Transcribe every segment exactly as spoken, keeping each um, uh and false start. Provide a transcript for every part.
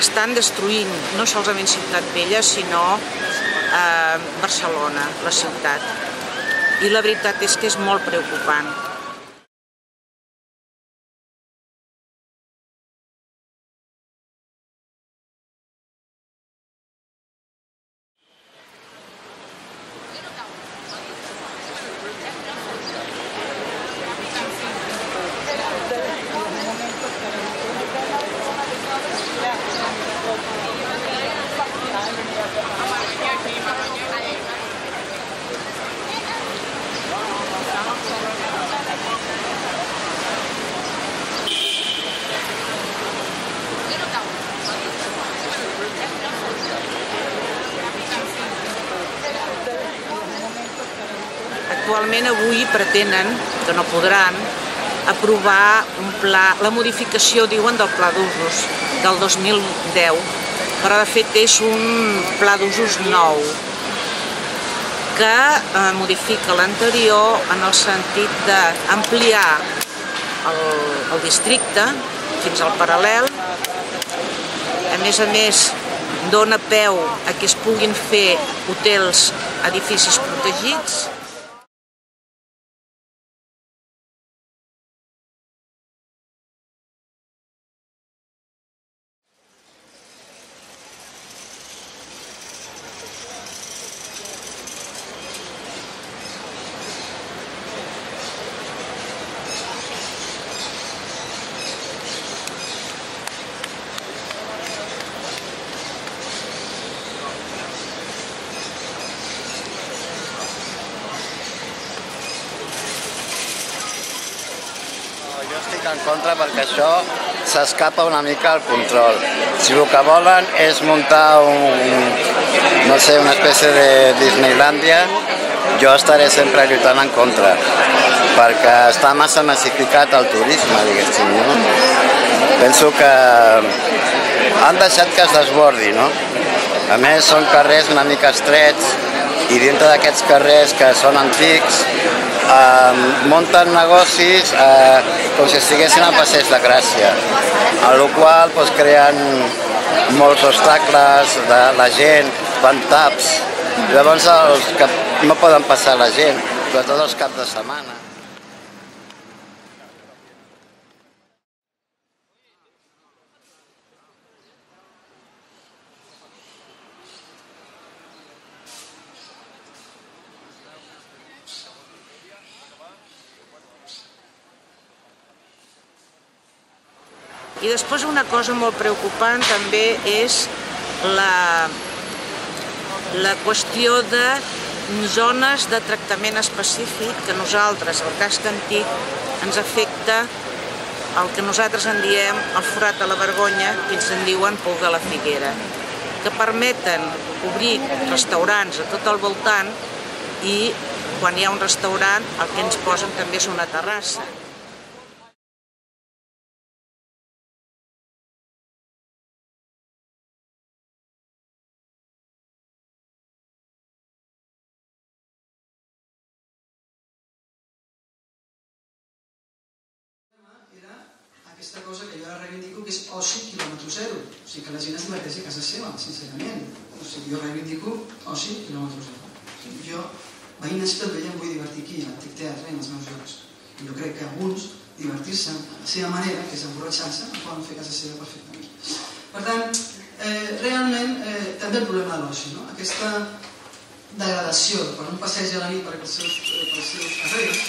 estan destruint no solament Ciutat Vella, sinó eh, Barcelona, la ciutat. I la veritat és que és molt preocupant. Actualment avui pretenen, que no podran, aprovar un pla, la modificació, diuen, del pla d'usos del dos mil deu, però de fet és un pla d'usos nou que eh, modifica l'anterior en el sentit d'ampliar el, el districte fins al paral·lel. A més a més, dona peu a que es puguin fer hotels, edificis protegits. Jo estic en contra perquè això s'escapa una mica al control. Si el que volen és muntar un, no sé, una espècie de Disneylandia, jo estaré sempre lluitant en contra, perquè està massa massificat el turisme, diguéssim, no? Penso que han deixat que es desbordi, no? A més, són carrers una mica estrets i dintre d'aquests carrers que són antics eh, munten negocis eh, com si estiguessin al Passeig de Gràcia, en la qual pues, creen molts obstacles de la gent, fan taps. Llavors els que no poden passar la gent, sobretot els caps de setmana. I després una cosa molt preocupant també és la, la qüestió de zones de tractament específic que nosaltres, el casc antic, ens afecta el que nosaltres en diem el forat de la vergonya, que ells en diuen pou de la Figuera, que permeten obrir restaurants a tot el voltant i quan hi ha un restaurant el que ens posen també és una terrassa. Aquesta cosa que jo ara reivindico que és oci quilòmetre zero, o sigui que la gent es diverteixi a casa seva, sincerament. O sigui, jo reivindico oci quilòmetre zero. O sigui, jo, veïnes que el veiem, em vull divertir aquí, a l'Antic Teatre, en els meus jocs. Jo crec que alguns, divertir-se a la seva manera, que és emborratxar-se, ho poden fer a casa seva perfectament. Per tant, eh, realment, eh, també el problema de l'oci, no? Aquesta degradació, quan un passeja a la nit per els seus, eh, pels seus carrers,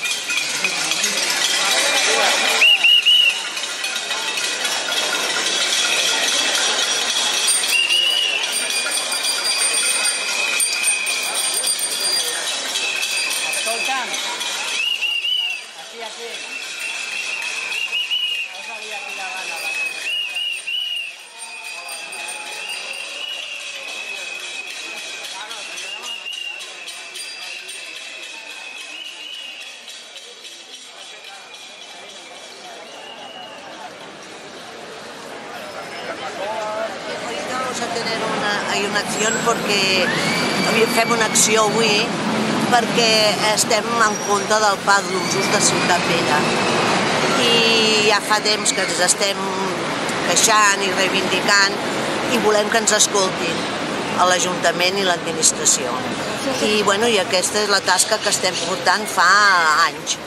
a tener una, hay una acción porque fem una acció avui perquè estem en contra del pla d'usos de Ciutat Vella i ja fa temps que ens estem queixant i reivindicant i volem que ens escoltin a l'Ajuntament i l'administració. I, bueno, i aquesta és la tasca que estem portant fa anys.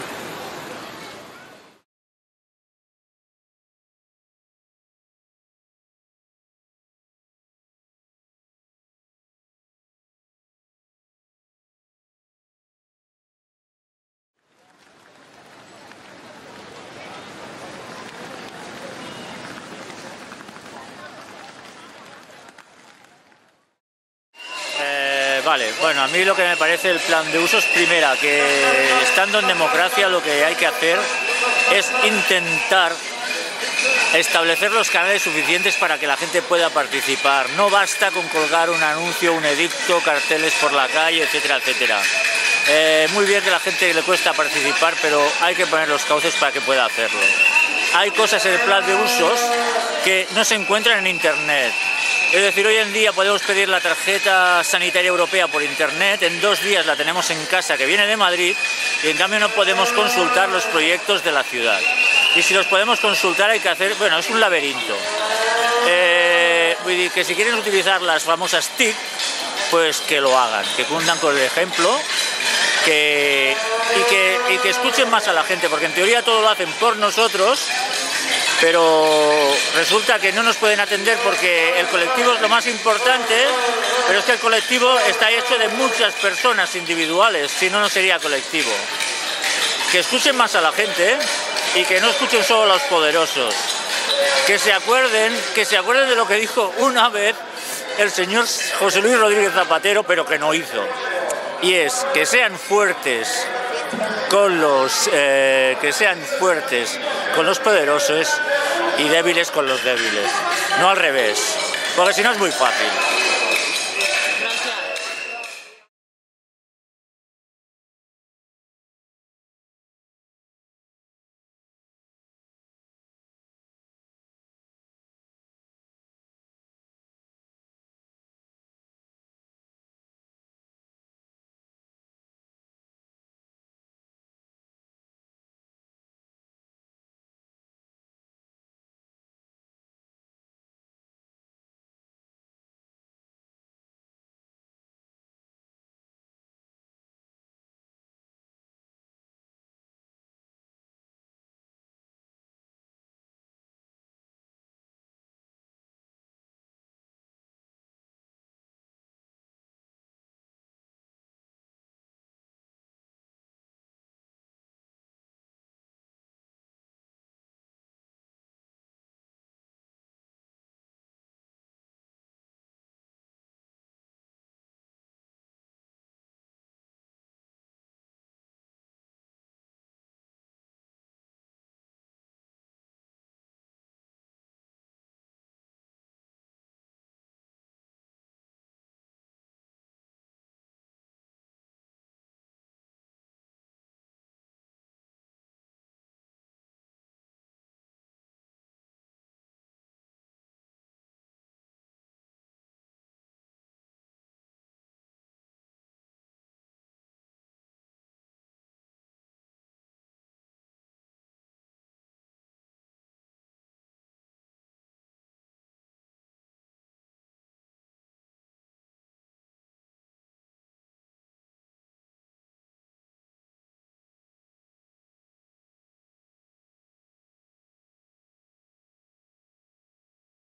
Vale, bueno, a mí lo que me parece el plan de usos, primera, que estando en democracia lo que hay que hacer es intentar establecer los canales suficientes para que la gente pueda participar. No basta con colgar un anuncio, un edicto, carteles por la calle, etcétera, etcétera. Eh, muy bien que a la gente le cuesta participar, pero hay que poner los cauces para que pueda hacerlo. Hay cosas en el plan de usos que no se encuentran en Internet. Es decir, hoy en día podemos pedir la tarjeta sanitaria europea por Internet, en dos días la tenemos en casa que viene de Madrid y en cambio no podemos consultar los proyectos de la ciudad. Y si los podemos consultar hay que hacer, bueno, es un laberinto. Eh, vull dir que si quieren utilizar las famosas T I C, pues que lo hagan, que cundan con el ejemplo que, y, que, y que escuchen más a la gente, porque en teoría todo lo hacen por nosotros, pero resulta que no nos pueden atender porque el colectivo es lo más importante, pero es que el colectivo está hecho de muchas personas individuales, si no, no sería colectivo. Que escuchen más a la gente y que no escuchen solo a los poderosos. Que se acuerden, que se acuerden de lo que dijo una vez el señor José Luis Rodríguez Zapatero, pero que no hizo. Y es que sean fuertes con los eh, que sean fuertes con los poderosos y débiles con los débiles, no al revés, porque si no es muy fácil.